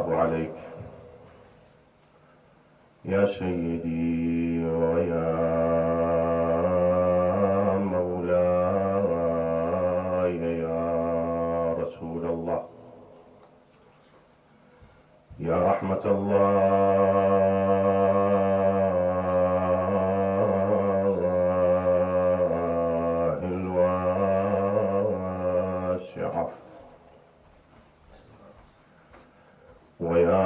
الله عليك يا سيدي ويا مولاي يا رسول الله، يا رحمة الله الواسعة، ويا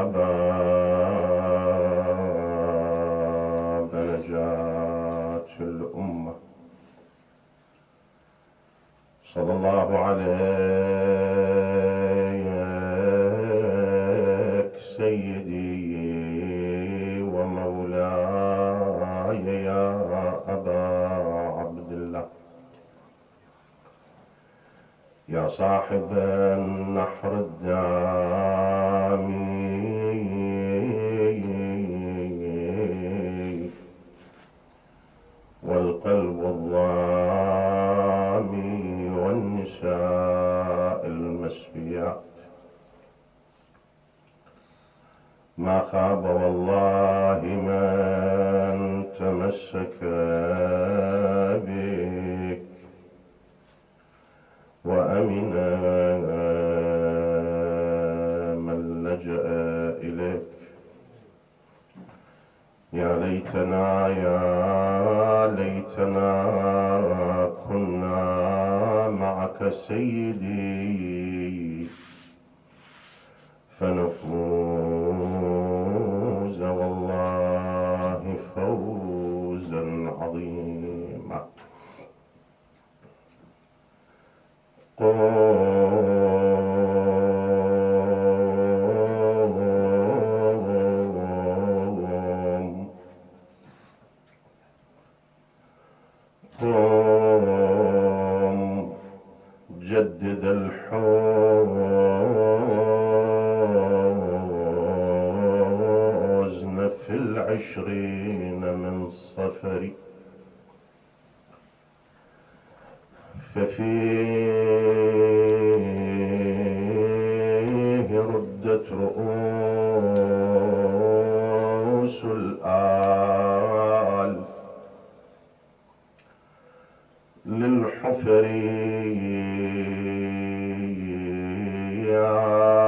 باب نجاة الأمة، صلى الله عليك سيدي ومولاي يا أبا عبد الله، يا صاحب النحر الدامي والقلب الضامي والنساء المسبيات، ما خاب والله من تمسك بك، وأمن من لجأ إليك. يا ليتنا يا ليتنا كنا معك سيدي، فنفوز والله فوزا عظيما. قم جدد الحزن في 20 من صفر، ففيه ردت رؤوس الآل للحفر، يا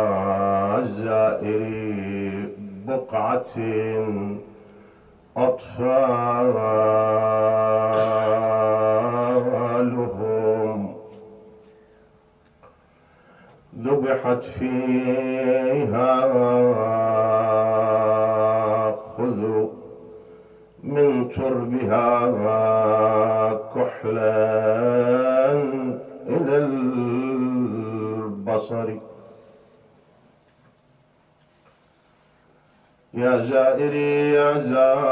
زائري بقعة أطفالهم ذبحت فيها، خذوا من تربها كحلا إلى البصر. يا زائري يا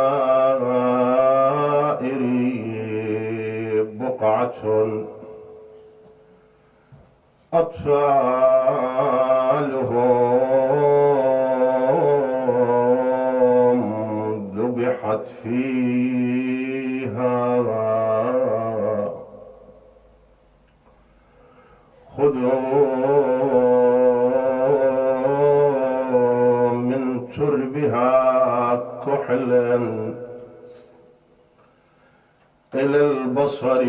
زائري بقعة أطفالهم ذبحت فيها، خذوا من تربها كحلا إلى البصر،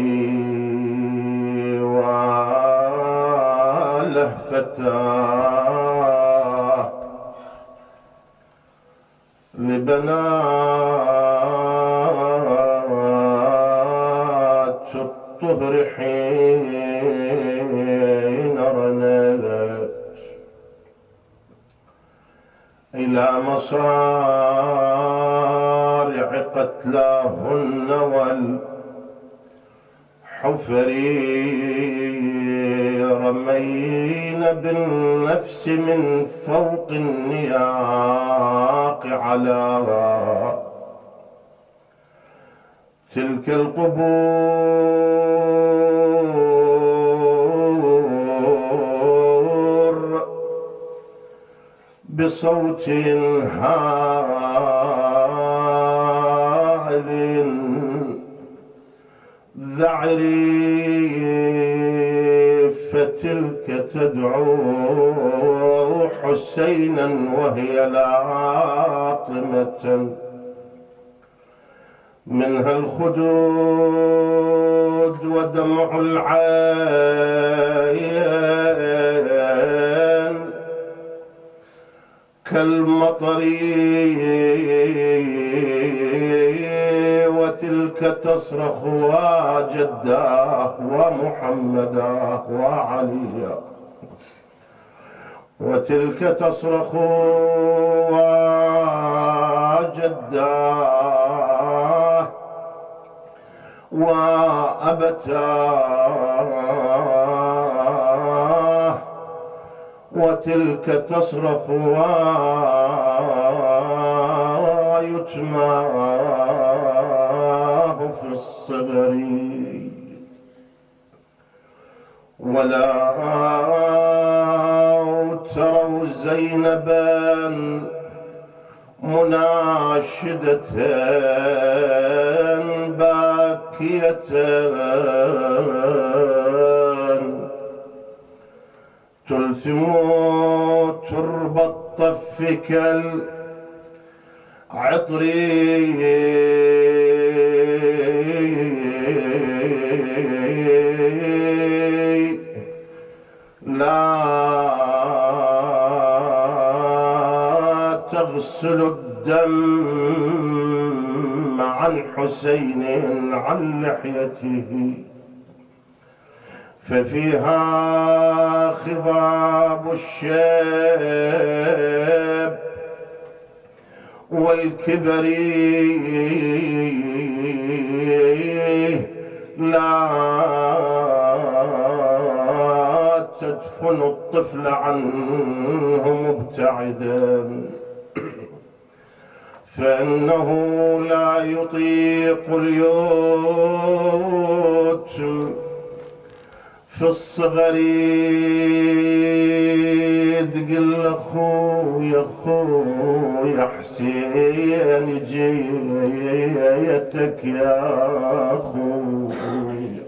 ولهفتاه لبنات الطهر حين رنت إلى مصارع قتلاهن والحفر، رمين بالنفس من فوق النياق على تلك القبور بصوت هائل ذعري، تلك تدعو حسينا وهي لاطمة، منها الخدود ودمع العين كالمطر، وتلك تصرخ وجداه ومحمدا وعليا، وتلك تصرخ وجداه وأبتاه، وتلك تصرخ ويتماه في الصغر. ولا تروا زينبا مناشدة باكية تلثم ترب الطف كالعطر، لا تغسل الدم عن حسين عن لحيته، ففيها خضاب الشاب والكبر، لا تدفن الطفل عنه مبتعدا، فإنه لا يطيق اليتم في الصغر. تقول اخويا اخويا حسين جيتك يا اخويا،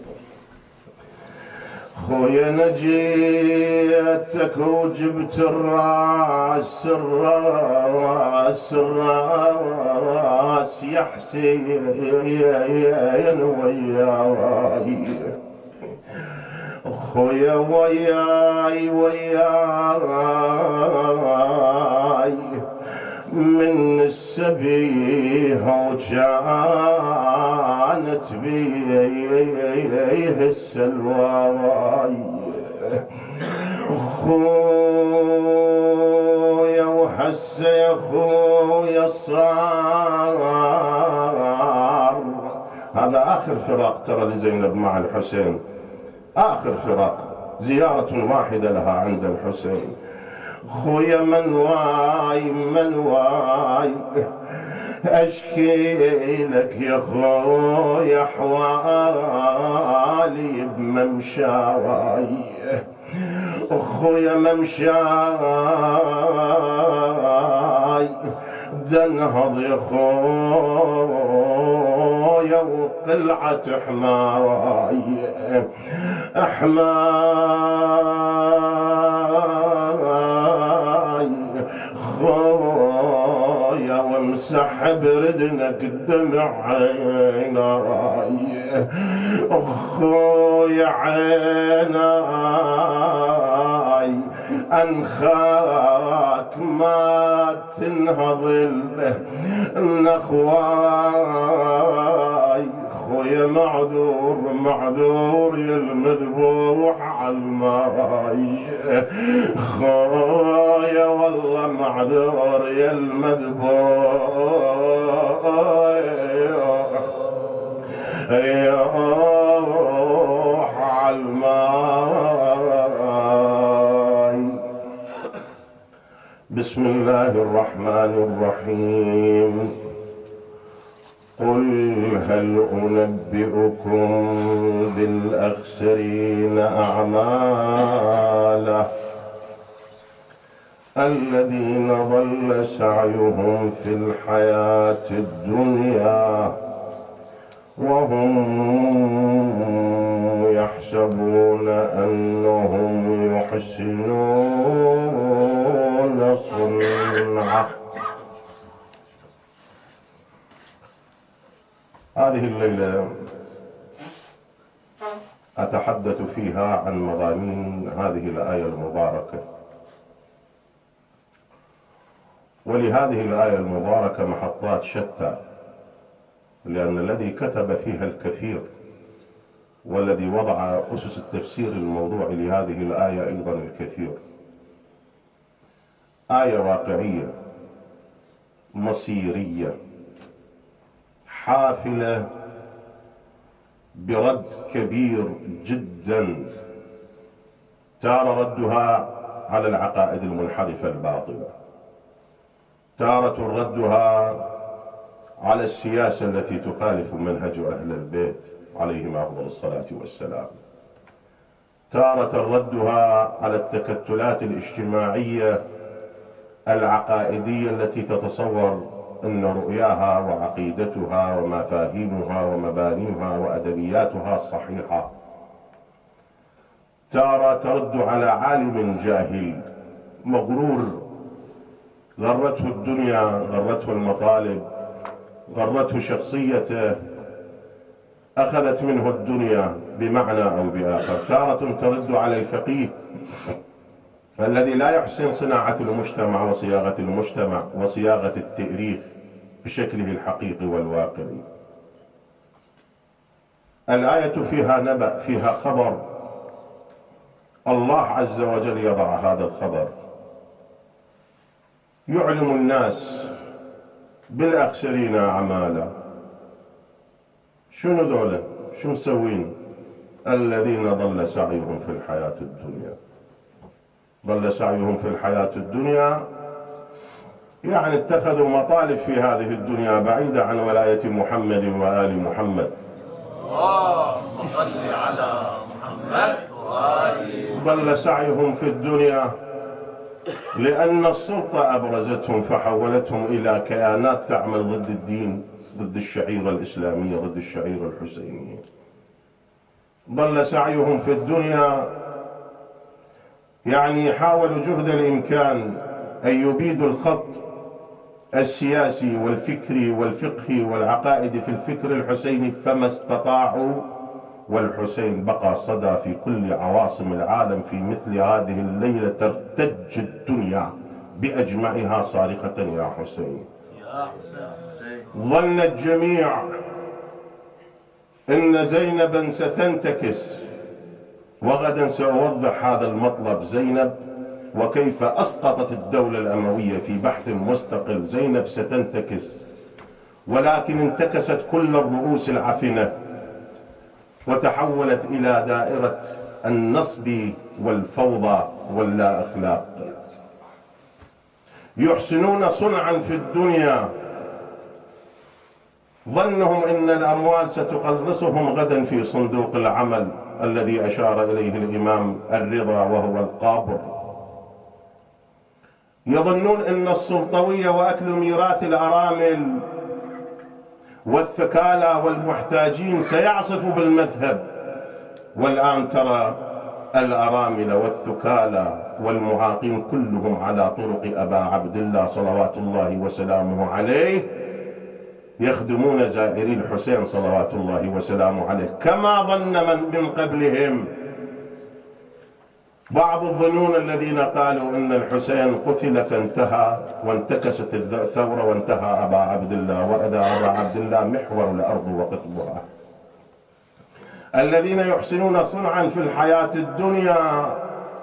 خويا نجيتك وجبت الراس الراس الراس يا حسين وياي، خويا وياي وياي من السبيها وكانت بيه السلواي، خويا وهسه يا خويا صار هذا آخر فراق ترى لزينب مع الحسين، آخر فراق، زيارة واحدة لها عند الحسين. خويا من واي أشكي لك يا خويا حوالي بممشاي، خويا ممشاي دنهض يا خويا وقلعة حماي حماي خويا وامسح بردنك الدمع عيناي، خويا عيناي أنخاك ما تنهض النخواي، خويا معذور معذور يا المذبوح عالماي، خويا والله معذور يا المذبوح عالماي. بسم الله الرحمن الرحيم. قل هل أنبئكم بالأخسرين أعمالا الذين ضل سعيهم في الحياة الدنيا وهم يحسنون يحسبون أنهم يحسنون صنعا. هذه الليلة أتحدث فيها عن مضامين هذه الآية المباركة، ولهذه الآية المباركة محطات شتى، لأن الذي كتب فيها الكثير والذي وضع أسس التفسير الموضوعي لهذه الآية أيضا الكثير. آية واقعية مصيرية حافلة برد كبير جدا، تارة ردها على العقائد المنحرفة الباطلة، تارة ردها على السياسة التي تخالف منهج أهل البيت عليهم أفضل الصلاة والسلام، تارة ردها على التكتلات الاجتماعية العقائدية التي تتصور أن رؤياها وعقيدتها ومفاهيمها ومبانيها وأدبياتها الصحيحة، تارة ترد على عالم جاهل مغرور غرته الدنيا، غرته المطالب، غرته شخصيته، أخذت منه الدنيا بمعنى أو بآخر. تارة ترد على الفقيه الذي لا يحسن صناعة المجتمع وصياغة المجتمع وصياغة التاريخ بشكله الحقيقي والواقعي. الآية فيها نبأ، فيها خبر، الله عز وجل يضع هذا الخبر، يعلم الناس بالأخسرين أعمالا. شنو ذولا؟ شو مسوين؟ الذين ضل سعيهم في الحياة الدنيا. ضل سعيهم في الحياة الدنيا يعني اتخذوا مطالب في هذه الدنيا بعيدة عن ولاية محمد وآل محمد. اللهم صل على محمد وآل. ضل سعيهم في الدنيا لأن السلطة أبرزتهم فحولتهم إلى كيانات تعمل ضد الدين، ضد الشعيرة الإسلامية، ضد الشعيرة الحسينية. ضل سعيهم في الدنيا يعني حاولوا جهد الإمكان أن يبيدوا الخط السياسي والفكري والفقهي والعقائدي في الفكر الحسيني فما استطاعوا، والحسين بقى صدى في كل عواصم العالم. في مثل هذه الليلة ترتج الدنيا بأجمعها صارخة يا حسين. ظن الجميع إن زينبا ستنتكس، وغدا سأوضح هذا المطلب. زينب وكيف أسقطت الدولة الأموية في بحث مستقل. زينب ستنتكس، ولكن انتكست كل الرؤوس العفنة وتحولت إلى دائرة النصب والفوضى واللا أخلاق. يحسنون صنعا في الدنيا، ظنهم إن الأموال ستقلصهم غدا في صندوق العمل الذي أشار إليه الإمام الرضا وهو القابر. يظنون أن السلطوية وأكل ميراث الأرامل والثكالى والمحتاجين سيعصف بالمذهب، والآن ترى الأرامل والثكالى والمعاقين كلهم على طرق أبا عبد الله صلوات الله وسلامه عليه يخدمون زائري الحسين صلوات الله وسلامه عليه، كما ظن من قبلهم بعض الظنون الذين قالوا إن الحسين قتل فانتهى وانتكست الثورة وانتهى أبا عبد الله، وإذا أبا عبد الله محور الأرض وقطبها. الذين يحسنون صنعا في الحياة الدنيا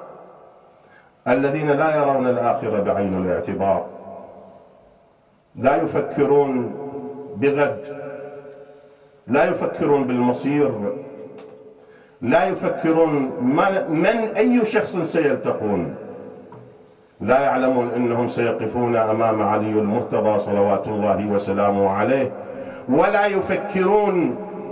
الذين لا يرون الآخرة بعين الاعتبار، لا يفكرون بغد، لا يفكرون بالمصير، لا يفكرون من أي شخص سيلتقون، لا يعلمون أنهم سيقفون أمام علي المرتضى صلوات الله وسلامه عليه، ولا يفكرون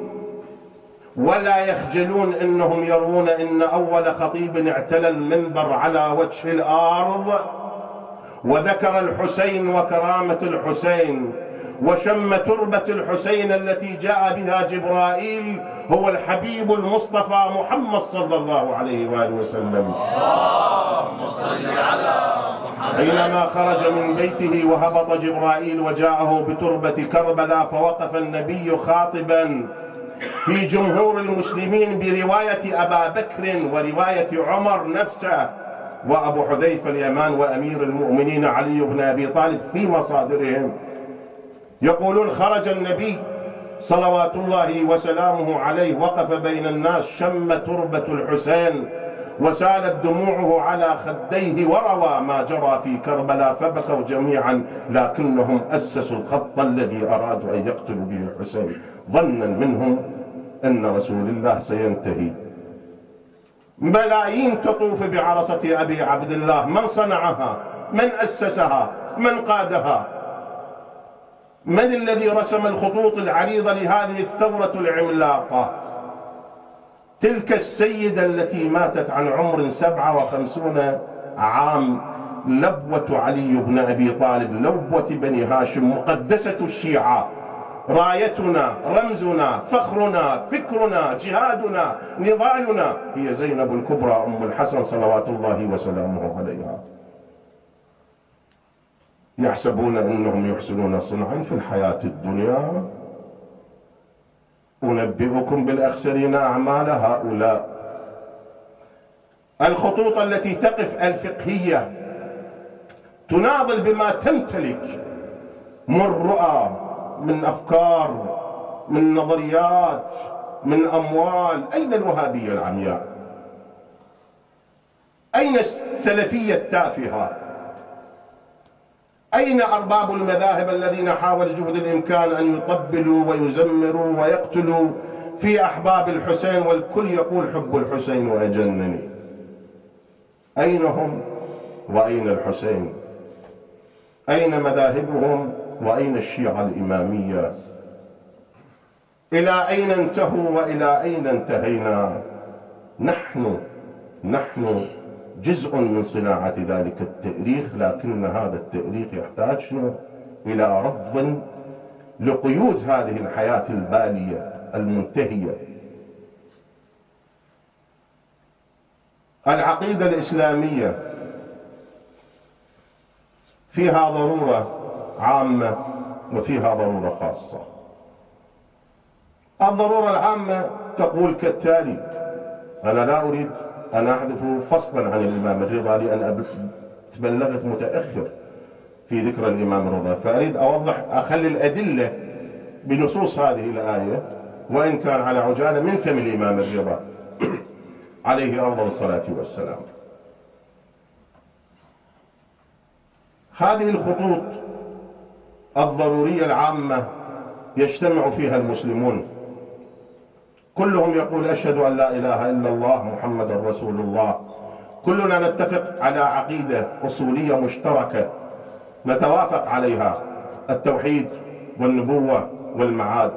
ولا يخجلون أنهم يرون أن أول خطيب اعتلى المنبر على وجه الأرض وذكر الحسين وكرامة الحسين وشم تربة الحسين التي جاء بها جبرائيل هو الحبيب المصطفى محمد صلى الله عليه وآله وسلم. اللهم صل على محمد. حينما خرج من بيته وهبط جبرائيل وجاءه بتربة كربلاء، فوقف النبي خاطبا في جمهور المسلمين برواية أبا بكر ورواية عمر نفسه وأبو حذيفة اليمان وأمير المؤمنين علي بن أبي طالب في مصادرهم، يقولون خرج النبي صلوات الله وسلامه عليه، وقف بين الناس، شم تربة الحسين وسالت دموعه على خديه وروى ما جرى في كربلاء، فبكوا جميعا، لكنهم أسسوا الخط الذي أرادوا أن يقتلوا به الحسين ظنا منهم أن رسول الله سينتهي. ملايين تطوف بعرصة أبي عبد الله، من صنعها؟ من أسسها؟ من قادها؟ من الذي رسم الخطوط العريضة لهذه الثورة العملاقة؟ تلك السيدة التي ماتت عن عمر 57 عام، لبوة علي بن أبي طالب، لبوة بني هاشم، مقدسة الشيعة، رايتنا، رمزنا، فخرنا، فكرنا، جهادنا، نضالنا، هي زينب الكبرى أم الحسن صلوات الله وسلامه عليها. يحسبون أنهم يحسنون صنعا في الحياة الدنيا، أنبئكم بالأخسرين أعمال هؤلاء. الخطوط التي تقف الفقهية تناضل بما تمتلك من رؤى، من أفكار، من نظريات، من أموال. أين الوهابية العمياء؟ أين السلفية التافهة؟ أين أرباب المذاهب الذين حاول جهد الإمكان أن يطبلوا ويزمروا ويقتلوا في أحباب الحسين، والكل يقول حب الحسين وأجنني؟ أين هم وأين الحسين؟ أين مذاهبهم وأين الشيعة الإمامية؟ إلى أين انتهوا وإلى أين انتهينا؟ نحن جزء من صناعة ذلك التأريخ، لكن هذا التأريخ يحتاج إلى رفض لقيود هذه الحياة البالية المنتهية. العقيدة الإسلامية فيها ضرورة عامة وفيها ضرورة خاصة. الضرورة العامة تقول كالتالي، أنا لا أريد أن أحذف فصلا عن الإمام الرضا لأن تبلغت متأخر في ذكر الإمام الرضا، فأريد أوضح، أخلي الأدلة بنصوص هذه الآية وإن كان على عجالة من فم الإمام الرضا عليه أفضل الصلاة والسلام. هذه الخطوط الضرورية العامة يجتمع فيها المسلمون، كلهم يقول أشهد أن لا إله إلا الله محمد رسول الله، كلنا نتفق على عقيدة أصولية مشتركة نتوافق عليها، التوحيد والنبوة والمعاد.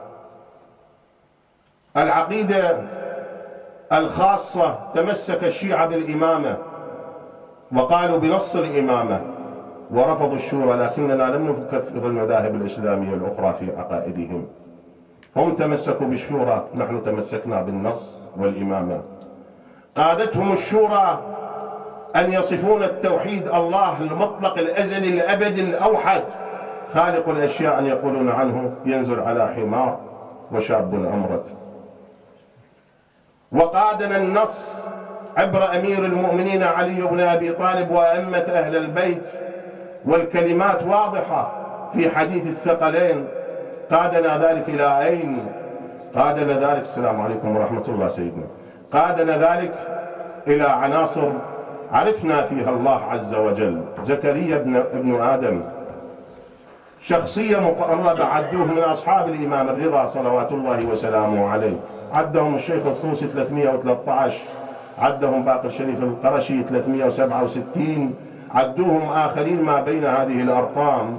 العقيدة الخاصة تمسك الشيعة بالإمامة وقالوا بنص الإمامة ورفضوا الشورى، لكننا لم نكفر المذاهب الإسلامية الأخرى في عقائدهم. هم تمسكوا بالشورى، نحن تمسكنا بالنص والإمامة. قادتهم الشورى أن يصفون التوحيد الله المطلق الأزلي الأبدي الأوحد خالق الأشياء، أن يقولون عنه ينزل على حمار وشاب أمرد. وقادنا النص عبر أمير المؤمنين علي بن أبي طالب وأئمة أهل البيت، والكلمات واضحة في حديث الثقلين. قادنا ذلك إلى أين؟ قادنا ذلك، السلام عليكم ورحمة الله سيدنا، قادنا ذلك إلى عناصر عرفنا فيها الله عز وجل. زكريا ابن آدم شخصية مقربة، عدوه من أصحاب الإمام الرضا صلوات الله وسلامه عليه، عدهم الشيخ الطوسي 313، عدهم باقر الشريف القرشي 367، عدوهم آخرين ما بين هذه الأرقام.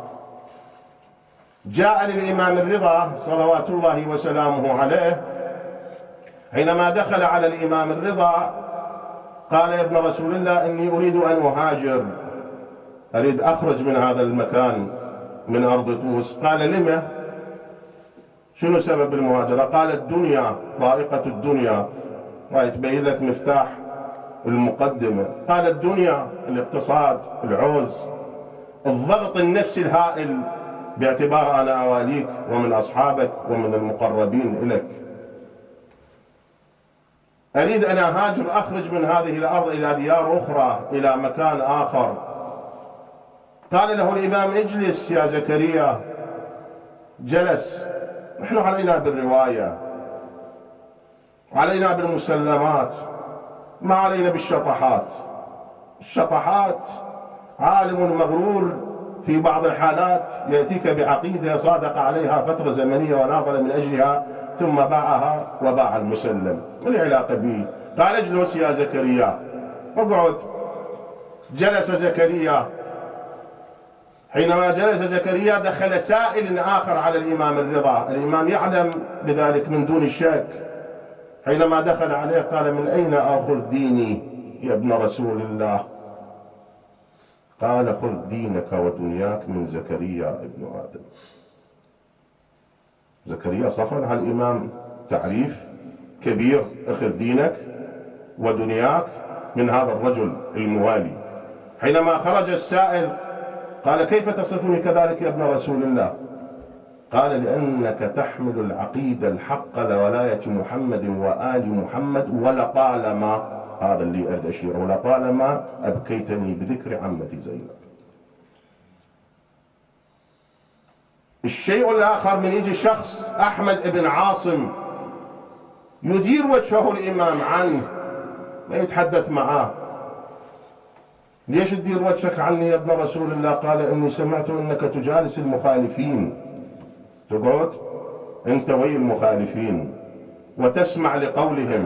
جاء للإمام الرضا صلوات الله وسلامه عليه حينما دخل على الإمام الرضا قال: يا ابن رسول الله، إني أريد أن أهاجر، أريد أخرج من هذا المكان، من أرض طوس. قال لما؟ شنو سبب المهاجرة؟ قال الدنيا، ضائقة الدنيا. ويتبين لك مفتاح المقدمة. قال الدنيا، الاقتصاد، العوز، الضغط النفسي الهائل باعتبار أنا أواليك ومن أصحابك ومن المقربين إليك. أريد أن أهاجر، أخرج من هذه الأرض إلى ديار أخرى، إلى مكان آخر. قال له الإمام اجلس يا زكريا. جلس. نحن علينا بالرواية، علينا بالمسلمات، ما علينا بالشطحات. الشطحات عالم مغرور في بعض الحالات يأتيك بعقيدة صادق عليها فترة زمنية وناضل من أجلها ثم باعها وباع المسلم. ما العلاقة به؟ قال اجلس يا زكريا. اقعد. جلس زكريا. حينما جلس زكريا دخل سائل آخر على الإمام الرضا. الإمام يعلم بذلك من دون شك. حينما دخل عليه قال من أين أخذ ديني يا ابن رسول الله؟ قال خذ دينك ودنياك من زكريا ابن آدم. زكريا صفا على الإمام تعريف كبير. اخذ دينك ودنياك من هذا الرجل الموالي. حينما خرج السائل قال كيف تصفني كذلك يا ابن رسول الله؟ قال لأنك تحمل العقيدة الحق لولاية محمد وآل محمد، ولطالما، هذا اللي أريد أشيره، ولطالما أبكيتني بذكر عمتي زينب. الشيء الآخر، من يجي شخص أحمد بن عاصم يدير وجهه الإمام عنه، ما يتحدث معاه. ليش تدير وجهك عني يا ابن رسول الله؟ قال إني سمعت أنك تجالس المخالفين، تقعد أنت ويا المخالفين وتسمع لقولهم،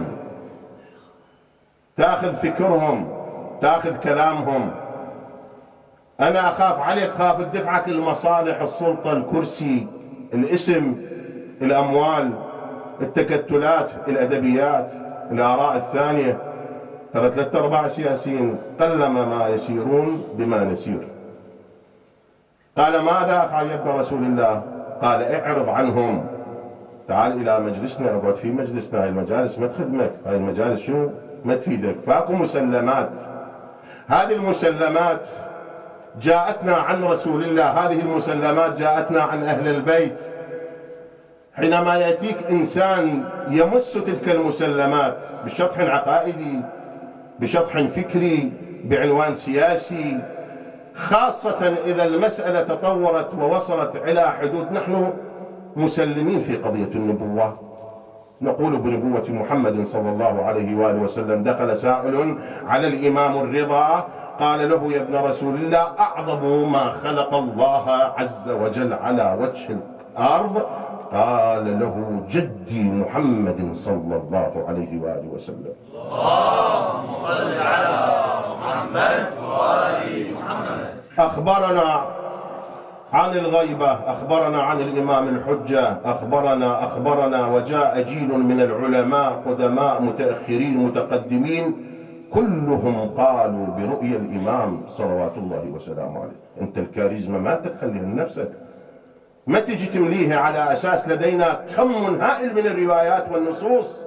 تأخذ فكرهم، تأخذ كلامهم. أنا أخاف عليك، خاف تدفعك المصالح، السلطة، الكرسي، الاسم، الأموال، التكتلات، الأدبيات، الآراء الثانية. ترى 3/4 السياسيين قلما ما يسيرون بما نسير. قال ماذا أفعل يا ابن رسول الله؟ قال اعرض عنهم، تعال إلى مجلسنا، اقعد في مجلسنا. هاي المجالس ما تخدمك، هاي المجالس شنو؟ ما تفيدك. فاكو مسلمات. هذه المسلمات جاءتنا عن رسول الله، هذه المسلمات جاءتنا عن أهل البيت. حينما يأتيك إنسان يمس تلك المسلمات بشطح عقائدي، بشطح فكري، بعنوان سياسي، خاصة إذا المسألة تطورت ووصلت إلى حدود، نحن مسلمين في قضية النبوة، نقول بنبوة محمد صلى الله عليه وآله وسلم. دخل سائل على الإمام الرضا قال له يا ابن رسول الله أعظم ما خلق الله عز وجل على وجه الأرض؟ قال له جدي محمد صلى الله عليه وآله وسلم. اللهم صل على محمد وآل محمد. أخبرنا عن الغيبة، أخبرنا عن الإمام الحجة، أخبرنا وجاء جيل من العلماء قدماء متأخرين متقدمين كلهم قالوا برؤيا الإمام صلوات الله وسلامه عليه. أنت الكاريزما ما تخليها لنفسك، ما تجي تمليها على أساس لدينا كم هائل من الروايات والنصوص.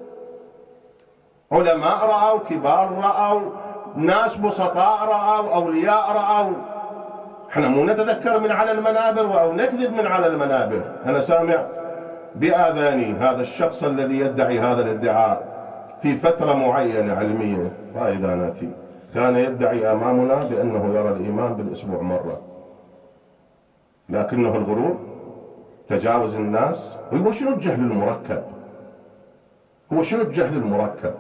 علماء رأوا، كبار رأوا، ناس بسطاء رأوا، أولياء رأوا. احنا مو نتذكر من على المنابر أو نكذب من على المنابر. أنا سامع بآذاني هذا الشخص الذي يدعي هذا الادعاء في فترة معينة علمية، فإذاناتي، كان يدعي أمامنا بأنه يرى الإمام بالأسبوع مرة، لكنه الغرور، تجاوز الناس. هو شنو الجهل المركب؟ هو شنو الجهل المركب؟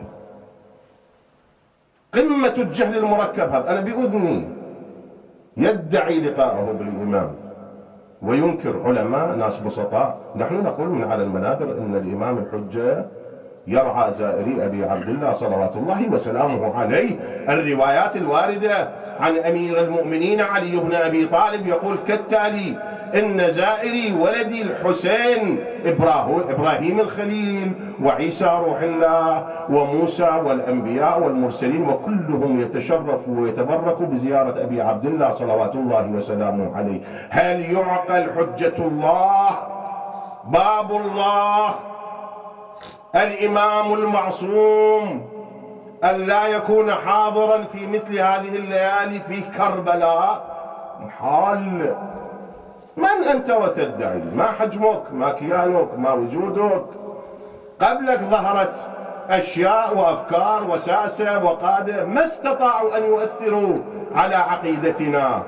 قمة الجهل المركب هذا. أنا بأذني يدعي لقاءه بالإمام وينكر علماء ناس بسطاء. نحن نقول من على المنابر أن الإمام الحجة يرعى زائري أبي عبد الله صلوات الله وسلامه عليه. الروايات الواردة عن أمير المؤمنين علي بن أبي طالب يقول كالتالي: إن زائري ولدي الحسين إبراهيم الخليل وعيسى روح الله وموسى والأنبياء والمرسلين، وكلهم يتشرفوا ويتبركوا بزيارة أبي عبد الله صلوات الله وسلامه عليه. هل يعقل حجة الله باب الله الإمام المعصوم أن لا يكون حاضرا في مثل هذه الليالي في كربلاء؟ محال. من أنت وتدعي؟ ما حجمك، ما كيانك، ما وجودك. قبلك ظهرت أشياء وأفكار وساسة وقادة ما استطاعوا أن يؤثروا على عقيدتنا،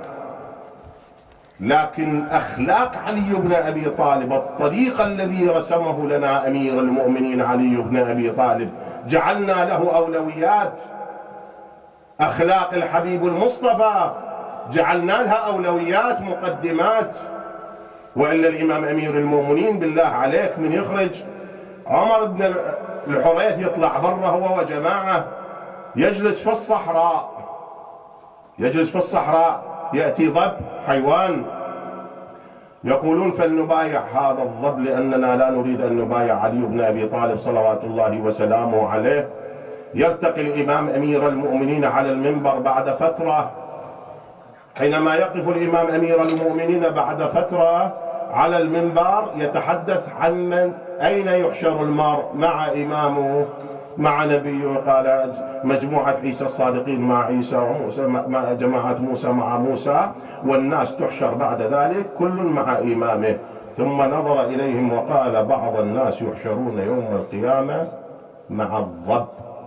لكن أخلاق علي بن أبي طالب، الطريق الذي رسمه لنا أمير المؤمنين علي بن أبي طالب، جعلنا له أولويات. أخلاق الحبيب المصطفى جعلنا لها أولويات مقدمات. وإلا الإمام أمير المؤمنين بالله عليك من يخرج عمر بن الحريث يطلع برا هو وجماعة، يجلس في الصحراء، يجلس في الصحراء، يأتي ضب حيوان، يقولون فلنبايع هذا الضب لأننا لا نريد أن نبايع علي بن أبي طالب صلوات الله وسلامه عليه. يرتقي الإمام أمير المؤمنين على المنبر بعد فترة. حينما يقف الإمام أمير المؤمنين بعد فترة على المنبر يتحدث عن من أين يحشر المرء مع إمامه مع نبيه. قال مجموعة عيسى الصادقين مع عيسى، وموسى مع جماعة موسى مع موسى، والناس تحشر بعد ذلك كل مع إمامه. ثم نظر إليهم وقال بعض الناس يحشرون يوم القيامة مع الضب.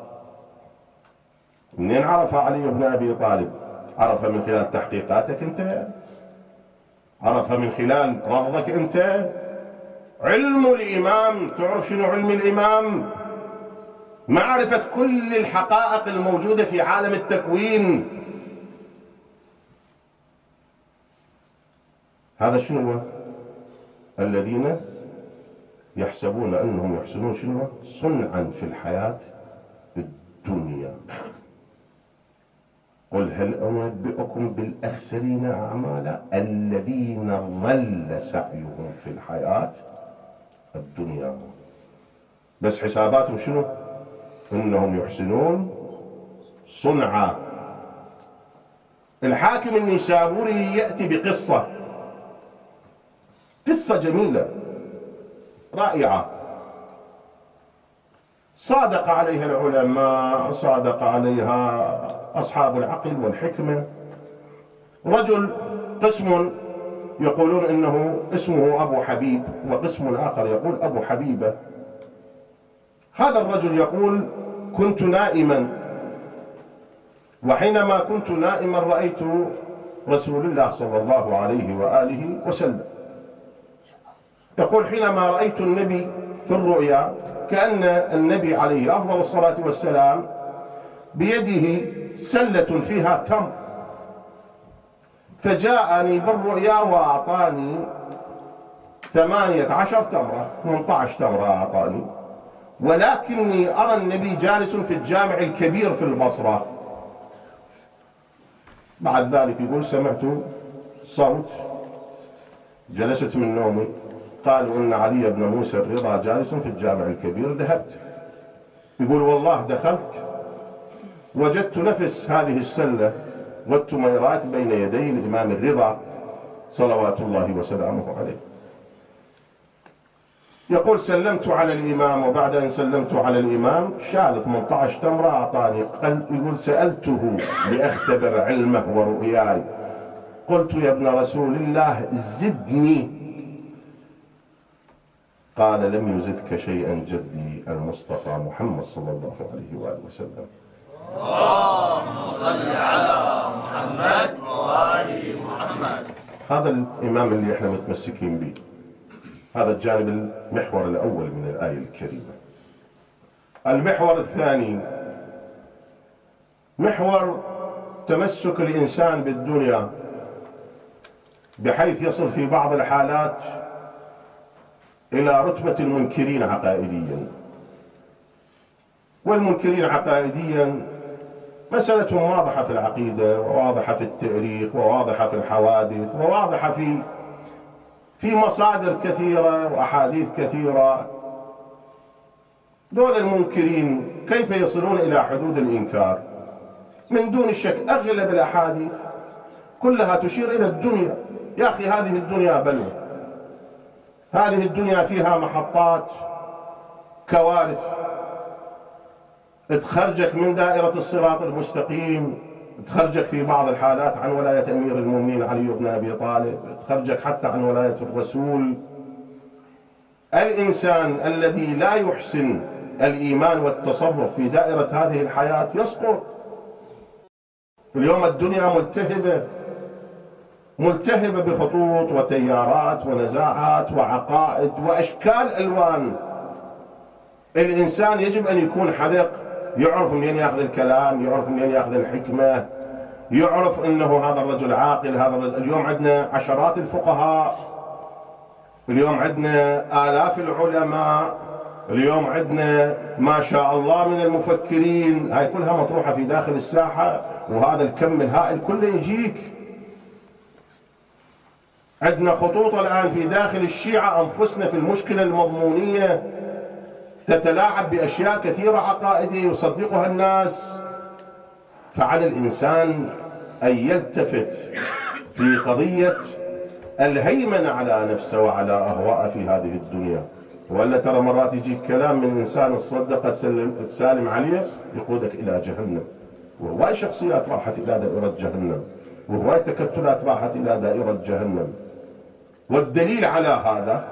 منين عرف علي بن أبي طالب؟ عرفها من خلال تحقيقاتك أنت؟ عرفها من خلال رفضك أنت؟ علم الإمام، تعرف شنو علم الإمام؟ معرفة كل الحقائق الموجودة في عالم التكوين. هذا شنو هو؟ الذين يحسبون أنهم يحسنون شنو؟ صنعا في الحياة الدنيا. قل هل أنبئكم بالأخسرين أعمالا الذين ضل سعيهم في الحياة الدنيا. بس حساباتهم شنو؟ إنهم يحسنون صنعا. الحاكم النيسابوري يأتي بقصة، قصة جميلة رائعة، صادق عليها العلماء، صادق عليها أصحاب العقل والحكمة. رجل قسم يقولون إنه اسمه أبو حبيب، وقسم آخر يقول أبو حبيبة. هذا الرجل يقول كنت نائما، وحينما كنت نائما رأيت رسول الله صلى الله عليه وآله وسلم. يقول حينما رأيت النبي في الرؤيا كأن النبي عليه أفضل الصلاة والسلام بيده سلة فيها تمر، فجاءني بالرؤيا وأعطاني 18 تمرة، 18 تمرة أعطاني، ولكني أرى النبي جالس في الجامع الكبير في البصرة. بعد ذلك يقول سمعت صوت، جلست من نومي، قالوا إن علي بن موسى الرضا جالس في الجامع الكبير. ذهبت، يقول والله دخلت وجدت نفس هذه السلة والتميرات بين يدي الإمام الرضا صلوات الله وسلامه عليه. يقول سلمت على الإمام، وبعد أن سلمت على الإمام شال 18 تمرة أعطاني. يقول سألته لأختبر علمه ورؤياي، قلت يا ابن رسول الله زدني، قال لم يزدك شيئا جدي المصطفى محمد صلى الله عليه وآله وسلم. اللهم صل على محمد وآل محمد. هذا الإمام اللي احنا متمسكين به. هذا الجانب المحور الأول من الآية الكريمة. المحور الثاني محور تمسك الإنسان بالدنيا، بحيث يصل في بعض الحالات إلى رتبة المنكرين عقائديا. والمنكرين عقائديا مسألتهم واضحة في العقيدة، وواضحة في التاريخ، وواضحة في الحوادث، وواضحة في في مصادر كثيرة وأحاديث كثيرة. دول المنكرين كيف يصلون إلى حدود الإنكار؟ من دون شك أغلب الأحاديث كلها تشير إلى الدنيا. يا أخي هذه الدنيا بلوى، هذه الدنيا فيها محطات، كوارث تخرجك من دائرة الصراط المستقيم، تخرجك في بعض الحالات عن ولاية أمير المؤمنين علي بن أبي طالب، تخرجك حتى عن ولاية الرسول. الإنسان الذي لا يحسن الإيمان والتصرف في دائرة هذه الحياة يسقط. اليوم الدنيا ملتهبة بخطوط وتيارات ونزاعات وعقائد وأشكال ألوان. الإنسان يجب أن يكون حذق، يعرف منين يأخذ الكلام، يعرف منين يأخذ الحكمة، يعرف أنه هذا الرجل عاقل، هذا الرجل. اليوم عندنا عشرات الفقهاء، اليوم عندنا آلاف العلماء، اليوم عندنا ما شاء الله من المفكرين، هاي كلها مطروحة في داخل الساحة، وهذا الكم الهائل كله يجيك. عندنا خطوط الآن في داخل الشيعة أنفسنا في المشكلة المضمونية تتلاعب بأشياء كثيرة عقائدية يصدقها الناس. فعلى الإنسان أن يلتفت في قضية الهيمنة على نفسه وعلى أهواءه في هذه الدنيا. ولا ترى مرات يجيك كلام من إنسان تصدق تسالم عليه يقودك إلى جهنم، وهواي شخصيات راحت إلى دائرة جهنم، وهواي تكتلات راحت إلى دائرة جهنم. والدليل على هذا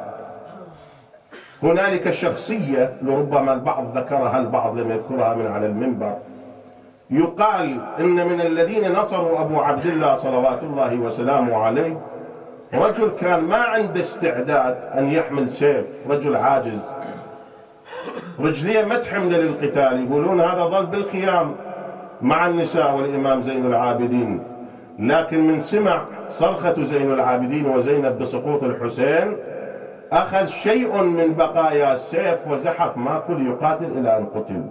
هنالك شخصية لربما البعض ذكرها البعض لم يذكرها من على المنبر، يقال إن من الذين نصروا أبو عبد الله صلوات الله وسلامه عليه رجل كان ما عنده استعداد أن يحمل سيف، رجل عاجز، رجليه ما تحمله للقتال، يقولون هذا ظل بالخيام مع النساء والإمام زين العابدين، لكن من سمع صرخة زين العابدين وزينب بسقوط الحسين أخذ شيء من بقايا السيف وزحف ما كل يقاتل إلى أن قتل.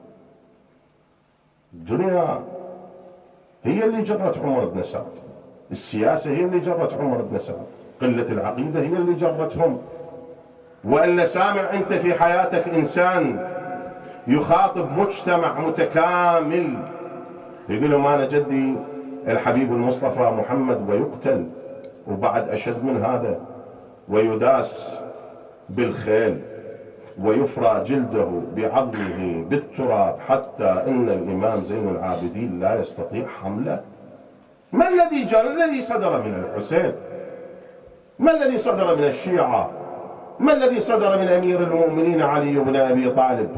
الدنيا هي اللي جرت عمر بن سعد، السياسة هي اللي جرت عمر بن سعد، قلة العقيدة هي اللي جرتهم. وإلا سامع أنت في حياتك إنسان يخاطب مجتمع متكامل يقول لهم أنا جدي الحبيب المصطفى محمد ويقتل، وبعد أشد من هذا ويداس بالخيل ويفرى جلده بعظمه بالتراب حتى إن الإمام زين العابدين لا يستطيع حمله. ما الذي جرى؟ الذي صدر من الحسين؟ ما الذي صدر من الشيعة؟ ما الذي صدر من أمير المؤمنين علي بن أبي طالب؟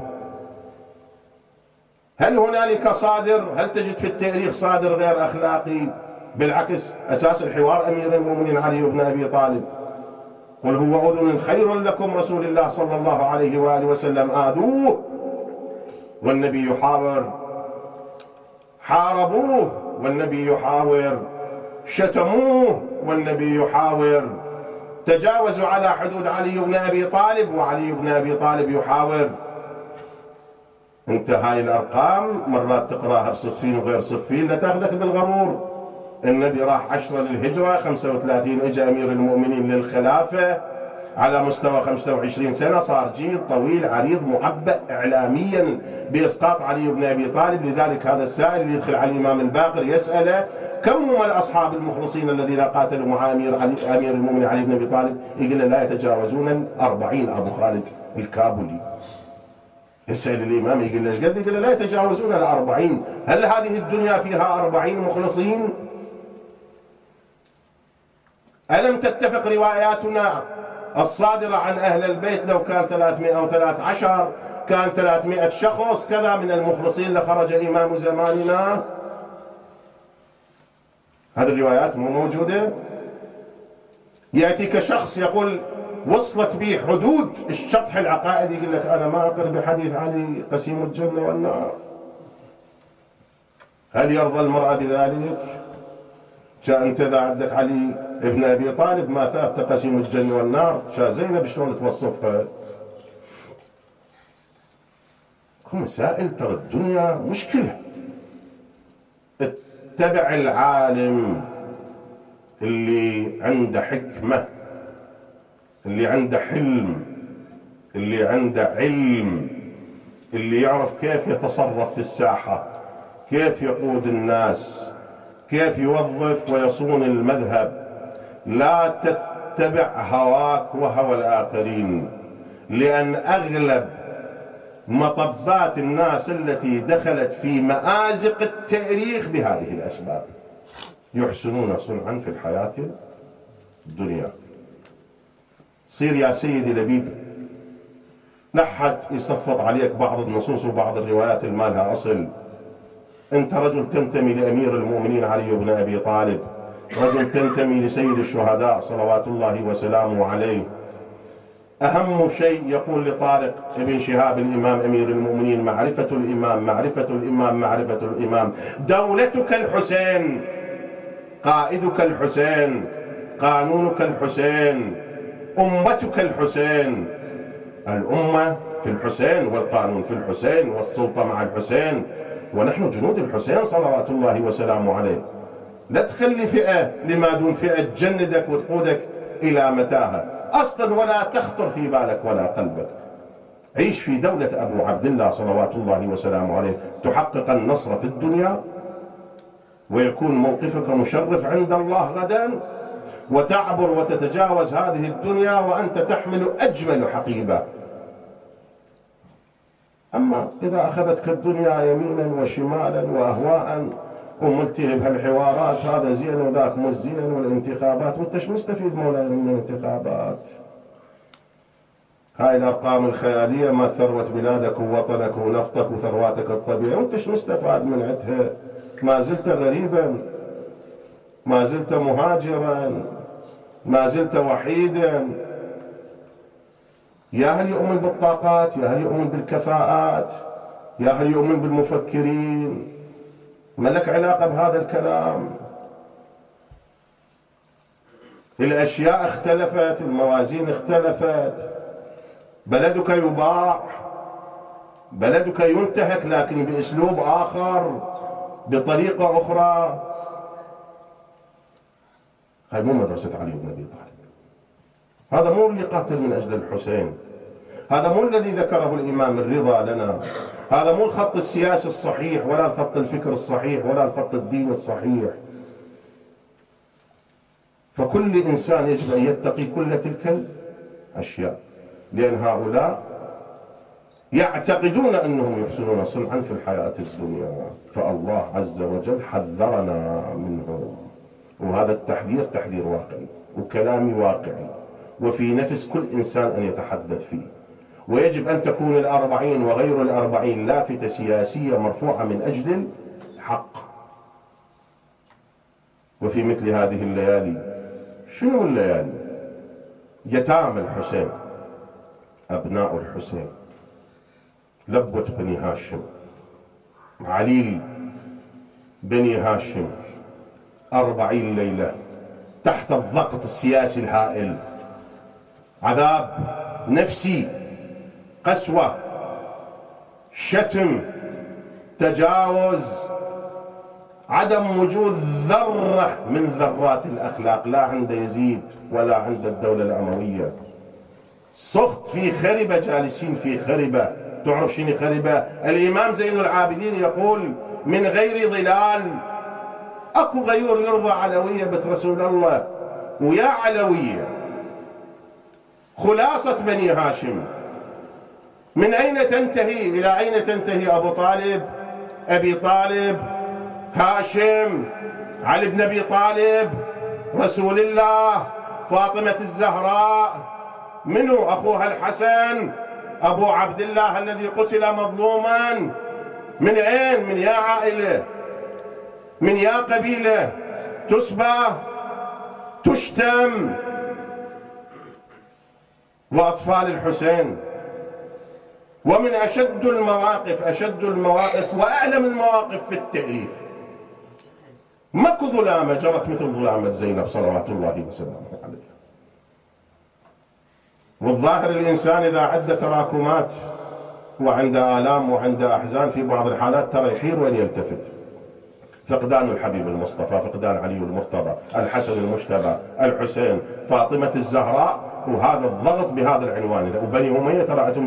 هل هنالك صادر؟ هل تجد في التاريخ صادر غير أخلاقي؟ بالعكس، أساس الحوار أمير المؤمنين علي بن أبي طالب. قل هو أذن خير لكم رسول الله صلى الله عليه وآله وسلم آذوه والنبي يحاور، حاربوه والنبي يحاور، شتموه والنبي يحاور، تجاوزوا على حدود علي بن أبي طالب وعلي بن أبي طالب يحاور. انت هاي الأرقام مرات تقراها بصفين وغير صفين لا تاخذك بالغرور. النبي راح 10 للهجرة، 35 اجى أمير المؤمنين للخلافة، على مستوى 25 سنة صار جيل طويل عريض معبأ إعلاميا بإسقاط علي بن أبي طالب. لذلك هذا السائل اللي يدخل على الإمام الباقر يسأله كم هم الأصحاب المخلصين الذين قاتلوا مع أمير المؤمنين علي بن أبي طالب؟ يقول لا يتجاوزون 40. أبو خالد الكابولي يسأل الإمام يقول ليش قد؟ يقول لا يتجاوزون 40. هل هذه الدنيا فيها 40 مخلصين؟ ألم تتفق رواياتنا الصادرة عن أهل البيت لو كان 300 أو 13 كان 300 شخص كذا من المخلصين لخرج إمام زماننا؟ هذه الروايات مو موجودة. يأتيك شخص يقول وصلت بي حدود الشطح العقائدي يقول لك أنا ما أقر بحديث علي قسيم الجنة والنار. هل يرضى المرأة بذلك؟ جاء انت اذا عندك علي ابن ابي طالب ما ثابت قسيم الجنة والنار، شا زينب شلون توصفها؟ مسائل ترى الدنيا مشكلة. اتبع العالم اللي عنده حكمة اللي عنده حلم، اللي عنده علم، اللي يعرف كيف يتصرف في الساحة، كيف يقود الناس، كيف يوظف ويصون المذهب. لا تتبع هواك وهوى الآخرين، لأن أغلب مطبات الناس التي دخلت في مآزق التاريخ بهذه الأسباب. يحسنون صنعا في الحياة الدنيا. صير يا سيدي لبيب، لا حد يصفط عليك بعض النصوص وبعض الروايات اللي ما لها أصل. أنت رجل تنتمي لأمير المؤمنين علي بن أبي طالب، رجل تنتمي لسيد الشهداء صلوات الله وسلامه عليه. أهم شيء يقول لطارق ابن شهاب الإمام أمير المؤمنين: معرفة الإمام، معرفة الإمام، معرفة الإمام. دولتك الحسين، قائدك الحسين، قانونك الحسين، أمتك الحسين. الأمة في الحسين، والقانون في الحسين، والسلطة مع الحسين، ونحن جنود الحسين صلوات الله وسلامه عليه. لا تخلي فئة لما دون فئة تجندك وتقودك إلى متاهة أصلا ولا تخطر في بالك ولا قلبك. عيش في دولة أبو عبد الله صلوات الله وسلامه عليه، تحقق النصر في الدنيا، ويكون موقفك مشرف عند الله غدا، وتعبر وتتجاوز هذه الدنيا وأنت تحمل أجمل حقيبة. أما إذا أخذتك الدنيا يمينا وشمالا وأهواء وملتهي بهالحوارات، هذا زين وذاك مش زين، والانتخابات، وانت ايش مستفيد مولاي من الانتخابات؟ هاي الأرقام الخيالية ما ثروة بلادك ووطنك ونفطك وثرواتك الطبيعية، وانت ايش مستفاد من عدها؟ ما زلت غريبا، ما زلت مهاجرا، ما زلت وحيدا. يا هل يؤمن بالطاقات، يا هل يؤمن بالكفاءات، يا هل يؤمن بالمفكرين. ما لك علاقة بهذا الكلام. الأشياء اختلفت، الموازين اختلفت. بلدك يباع، بلدك ينتهك، لكن بأسلوب آخر، بطريقة أخرى. هاي مو مدرسة علي بن أبي طالب. هذا مو اللي قاتل من أجل الحسين، هذا مو الذي ذكره الإمام الرضا لنا، هذا مو الخط السياسي الصحيح، ولا الخط الفكر الصحيح، ولا الخط الدين الصحيح. فكل إنسان يجب أن يتقي كل تلك الأشياء، لأن هؤلاء يعتقدون أنهم يحسنون صنعا في الحياة الدنيا، فالله عز وجل حذرنا منهم. وهذا التحذير تحذير واقعي، وكلامي واقعي، وفي نفس كل إنسان أن يتحدث فيه. ويجب أن تكون 40 وغير 40 لافتة سياسية مرفوعة من أجل الحق. وفي مثل هذه الليالي، شنو الليالي؟ يتامى الحسين، أبناء الحسين، لبوة بني هاشم، عليل بني هاشم، 40 ليلة تحت الضغط السياسي الهائل، عذاب نفسي، قسوة، شتم، تجاوز، عدم وجود ذرة من ذرات الأخلاق، لا عند يزيد ولا عند الدولة الأموية. سخط في خربة، جالسين في خربة. تعرف شنو خربة؟ الإمام زين العابدين يقول: من غير ظلال. أكو غيور يرضى علوية بنت رسول الله؟ ويا علوية خلاصة بني هاشم، من أين تنتهي؟ إلى أين تنتهي؟ أبو طالب، أبي طالب، هاشم، علي بن أبي طالب، رسول الله، فاطمة الزهراء، منو أخوها الحسن، أبو عبد الله الذي قتل مظلوما. من أين؟ من يا عائلة، من يا قبيلة تسبى، تشتم. وأطفال الحسين. ومن أشد المواقف وأعلم المواقف في التاريخ، ماكو ظلامة جرت مثل ظلامة زينب صلوات الله وسلامه عليها. والظاهر الإنسان إذا عد تراكمات وعنده آلام وعنده أحزان في بعض الحالات ترى يحير وين يلتفت. فقدان الحبيب المصطفى، فقدان علي المرتضى، الحسن المجتبى، الحسين، فاطمة الزهراء، وهذا الضغط بهذا العنوان. وبني أمية ترى عندهم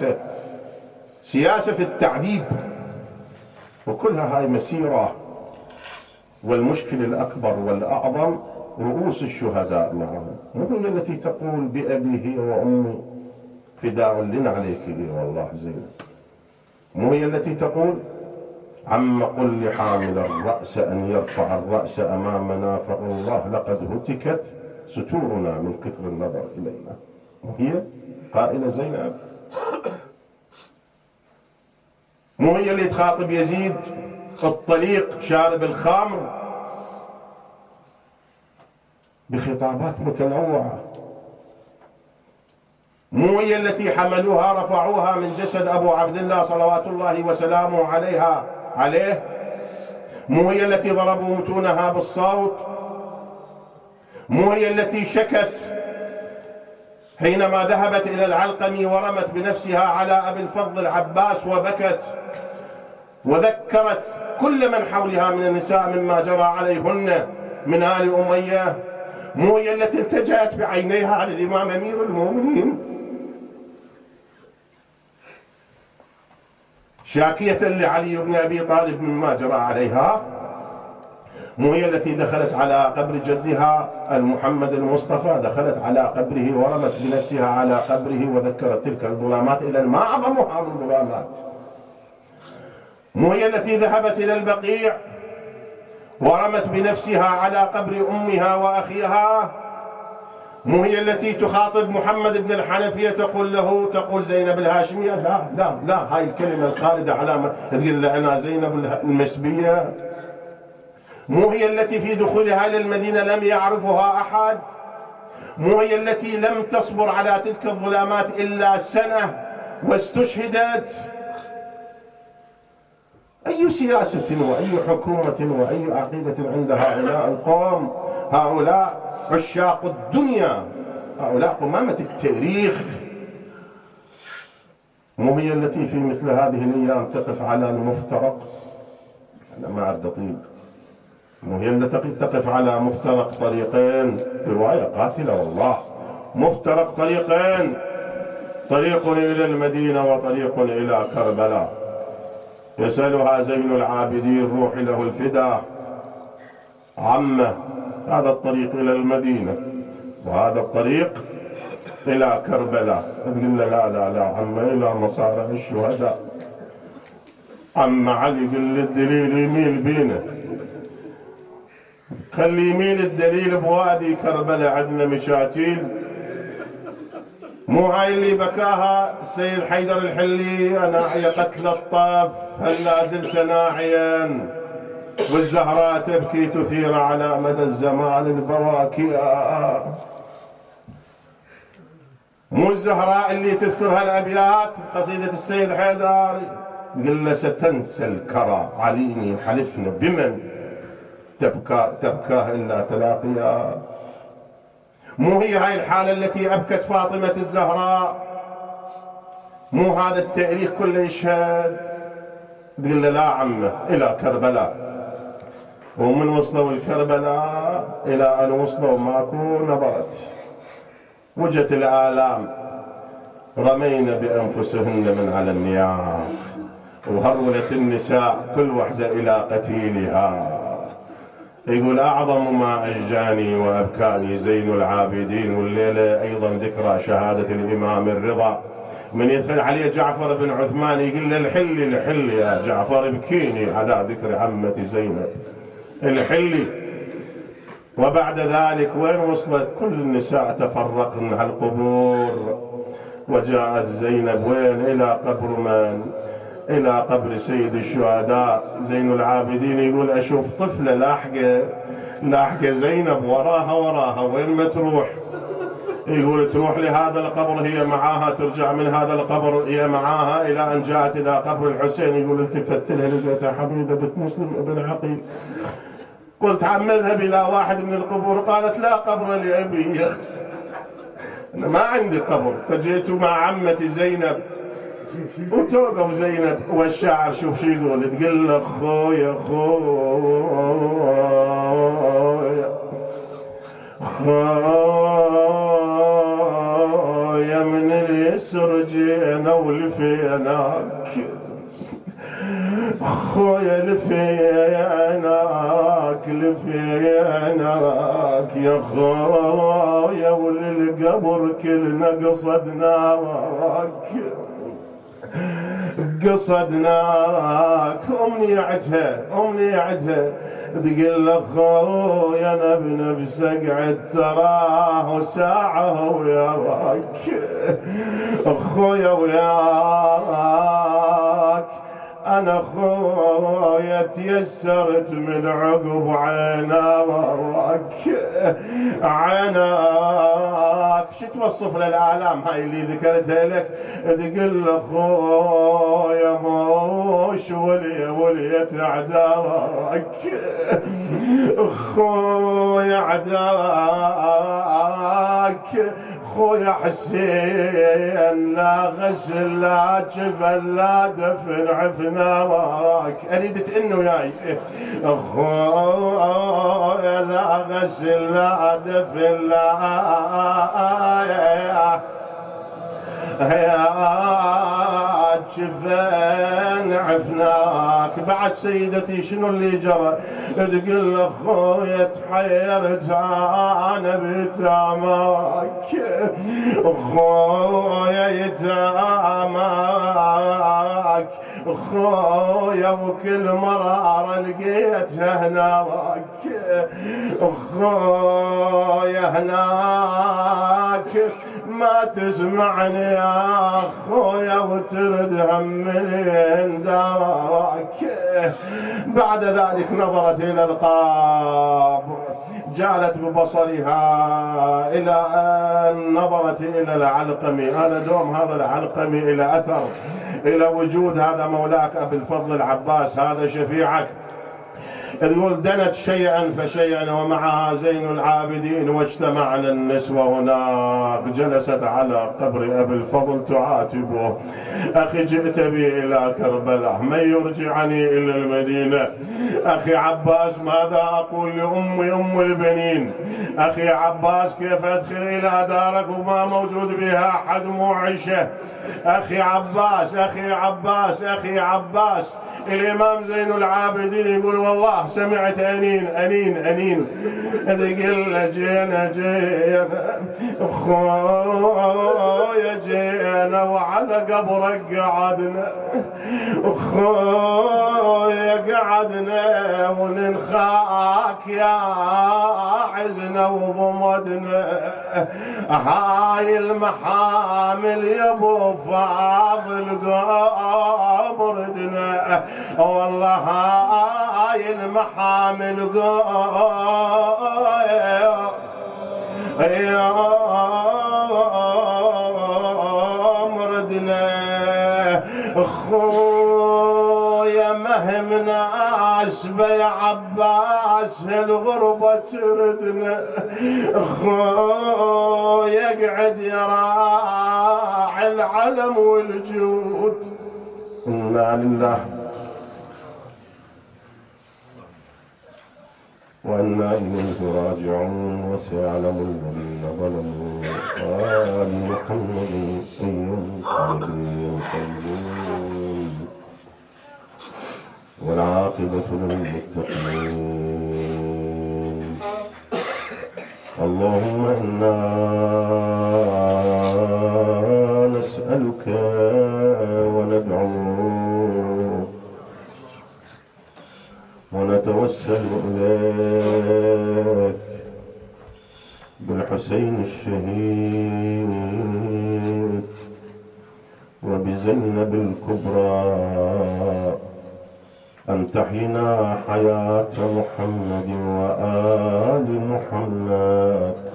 سياسة في التعذيب، وكلها هاي مسيرة. والمشكل الأكبر والأعظم رؤوس الشهداء معهم، مو هي التي تقول بأبي هي وأمي فداء لنعليك هي والله زينب، مو هي التي تقول عم قل لحامل الرأس أن يرفع الرأس أمامنا فالله لقد هتكت ستورنا من كثر النظر إلينا. مو هي قائلة زينب؟ مو هي اللي تخاطب يزيد الطليق شارب الخمر بخطابات متنوعة؟ مو هي التي حملوها رفعوها من جسد أبو عبد الله صلوات الله وسلامه عليه؟ مو هي التي ضربوا متونها بالصوت؟ مو هي التي شكت حينما ذهبت إلى العلقم ورمت بنفسها على أبي الفضل العباس وبكت وذكرت كل من حولها من النساء مما جرى عليهن من آل أمية؟ مو هي التي التجأت بعينيها على الإمام أمير المؤمنين شاكية لعلي بن أبي طالب مما جرى عليها؟ مو هي التي دخلت على قبر جدها المحمد المصطفى، دخلت على قبره ورمت بنفسها على قبره وذكرت تلك الظلامات؟ إذا ما أعظمها من ظلامات. مو هي التي ذهبت إلى البقيع ورمت بنفسها على قبر أمها وأخيها؟ مو هي التي تخاطب محمد بن الحنفية تقول زينب الهاشمية؟ لا لا لا، هاي الكلمة الخالدة على تقول له أنا زينب المسبية. مو هي التي في دخولها إلى المدينة لم يعرفها أحد؟ مو هي التي لم تصبر على تلك الظلامات إلا سنة واستشهدت؟ أي سياسة وأي حكومة وأي عقيدة عند هؤلاء القوم؟ هؤلاء عشاق الدنيا، هؤلاء قمامة التاريخ. مو هي التي في مثل هذه الأيام تقف على المفترق؟ أنا ما أرد أطيب. مو هي التي تقف على مفترق طريقين؟ رواية قاتلة والله، مفترق طريقين، طريق إلى المدينة وطريق إلى كربلاء. يسألها زين العابدين روحي له الفداء عمه، هذا الطريق إلى المدينة وهذا الطريق إلى كربلاء. تقول له لا لا لا عمه إلى مصارع الشهداء. عم علي قل الدليل يميل بينا، خلي يميل الدليل بوادي كربلاء عندنا مشاتيل. مو هاي اللي بكاها السيد حيدر الحلي ناعي قتل الطاف هل لا زلت ناعيا، والزهراء تبكي تثير على مدى الزمان البواكي. مو الزهراء اللي تذكر هالابيات قصيدة السيد حيدر تقول له ستنسى الكرى عليني حلفنا بمن تبكاه إلا تلاقيا. مو هي هاي الحالة التي أبكت فاطمة الزهراء؟ مو هذا التاريخ كله يشهد؟ تقول له لا عمه إلى كربلاء. ومن وصلوا الكربلاء إلى أن وصلوا ماكو نظرت وجت الآلام، رمينا بأنفسهن من على النياق، وهرولت النساء كل وحدة إلى قتيلها. يقول أعظم ما أجاني وأبكاني زين العابدين، والليلة أيضا ذكرى شهادة الإمام الرضا. من يدخل عليه جعفر بن عثمان يقول له الحلي يا جعفر ابكيني على ذكر عمتي زينب، الحلي. وبعد ذلك وين وصلت؟ كل النساء تفرقن على القبور، وجاءت زينب وين؟ إلى قبر من؟ إلى قبر سيد الشهداء زين العابدين. يقول أشوف طفلة لاحقة زينب وراها وين ما تروح؟ يقول تروح لهذا القبر هي معاها، ترجع من هذا القبر هي معاها، إلى أن جاءت إلى قبر الحسين. يقول التفت لها لقيتها حميدة بنت مسلم ابن عقيل. قلت عم اذهب إلى واحد من القبور، قالت لا قبر لأبي، أنا ما عندي قبر. فجئت مع عمتي زينب وتوقف زينب والشاعر شوف شو يقول، تقول له خويا خويا خويا من اليسر جينا ولفيناك، خويا لفيناك لفيناك يا خويا، وللقبر كلنا قصدناك قصدناك. أمنيتها تقول له خويا انا بنفسك عد تراه ساعه وياك، خويا وياك انا خويا تيسرت من عقب عيناك. شو توصف للآلام هاي اللي ذكرتها لك؟ تقول له خويا موش وليت عداك، خويا عداك، خويا حسين لا غسل لا جفن لا دفن عفناك. اريد تئن وياي، خويا لا غسل لا دفن لا يا جفن عفناك. بعد سيدتي شنو اللي جرى؟ تقول له خويا تحيرت انا بتامك، خويا يتامك خويا، وكل مرارة لقيتها هناك، خويا هناك ما تسمعني يا خويا وترد هم داك. بعد ذلك نظرت إلى القبر، جعلت ببصرها إلى أن نظرت إلى العلقمي. أنا دوم هذا العلقمي إلى أثر، إلى وجود هذا مولاك أبي الفضل العباس، هذا شفيعك. تقول دنت شيئا فشيئا ومعها زين العابدين، واجتمعنا النسوة هناك. جلست على قبر أبي الفضل تعاتبه، أخي جئت بي إلى كربلاء، من يرجعني إلى المدينة؟ أخي عباس ماذا أقول لأمي أم البنين؟ أخي عباس كيف أدخل إلى دارك وما موجود بها أحد موعشة؟ أخي عباس أخي عباس أخي عباس. الإمام زين العابدين يقول والله سمعت أنين أنين أنين. تقول جينا خويا جينا وعلى قبرك قعدنا، خويا قعدنا وننخاك يا عزنا وضمدنا. هاي المحامل يا ابو فاضل قبردنا، والله هاي المحامل قبردنا. خويا مهم ناس يا عباس الغربة تردنا، خويا يقعد يراعي العلم والجود. إنا لله وإنا إليه راجعون. وسيعلم الذين ظلموا آل محمد أي القيوم، والعاقبة للمتقين. اللهم إنا نسألك وندعوك ونتوسل إليك بالحسين الشهيد وبزينب الكبرى أن تحينا حياة محمد وآل محمد